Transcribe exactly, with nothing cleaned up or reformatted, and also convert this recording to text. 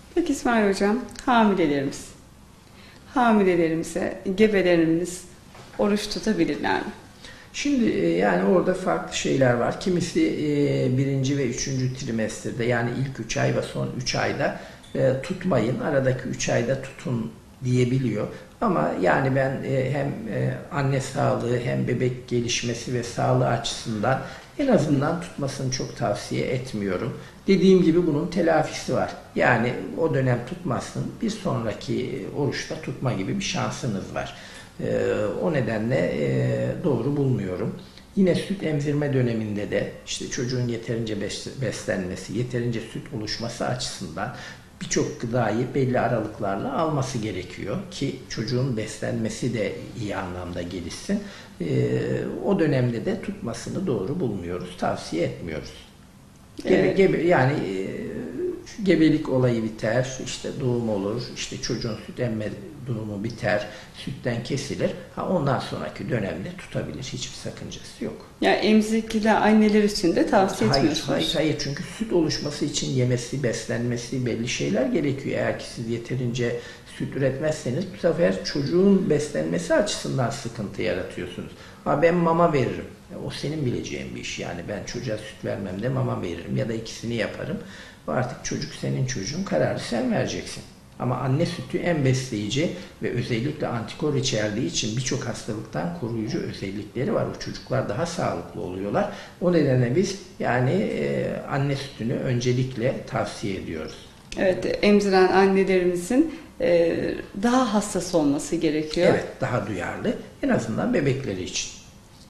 Peki İsmail Hocam, hamilelerimiz, hamilelerimize, gebelerimiz oruç tutabilirler mi? Şimdi e, yani orada farklı şeyler var. Kimisi e, birinci ve üçüncü trimesterde, yani ilk üç ay ve son üç ayda e, tutmayın, aradaki üç ayda tutun diyebiliyor. Ama yani ben e, hem e, anne sağlığı hem bebek gelişmesi ve sağlığı açısından en azından tutmasını çok tavsiye etmiyorum. Dediğim gibi bunun telafisi var. Yani o dönem tutmazsın, bir sonraki oruçta tutma gibi bir şansınız var. Ee, o nedenle e, doğru bulmuyorum. Yine süt emzirme döneminde de işte çocuğun yeterince beslenmesi, yeterince süt oluşması açısından birçok gıdayı belli aralıklarla alması gerekiyor ki çocuğun beslenmesi de iyi anlamda gelişsin. Ee, o dönemde de tutmasını doğru bulmuyoruz, tavsiye etmiyoruz. Gebe, Evet. gebe, yani e, gebelik olayı biter, işte doğum olur, işte çocuğun süt emme durumu biter, sütten kesilir. Ha, ondan sonraki dönemde tutabilir. Hiçbir sakıncası yok. Ya emzikli anneler için de tavsiye Hayır, etmiyorsunuz. hayır, hayır. Çünkü süt oluşması için yemesi, beslenmesi, belli şeyler gerekiyor. Eğer ki siz yeterince süt üretmezseniz bu sefer çocuğun beslenmesi açısından sıkıntı yaratıyorsunuz. Ha, ben mama veririm. O senin bileceğin bir iş. Yani ben çocuğa süt vermem de mama veririm ya da ikisini yaparım. Artık çocuk senin çocuğun, kararı sen vereceksin. Ama anne sütü en besleyici ve özellikle antikor içerdiği için birçok hastalıktan koruyucu özellikleri var. O çocuklar daha sağlıklı oluyorlar. O nedenle biz yani e, anne sütünü öncelikle tavsiye ediyoruz. Evet, emziren annelerimizin e, daha hassas olması gerekiyor. Evet, daha duyarlı. En azından bebekleri için.